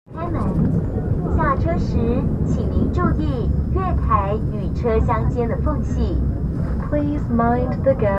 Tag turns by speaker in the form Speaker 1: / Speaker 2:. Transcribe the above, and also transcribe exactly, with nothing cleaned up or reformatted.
Speaker 1: 开门。下车时，请您注意月台与车厢间的缝隙。Please mind the gap.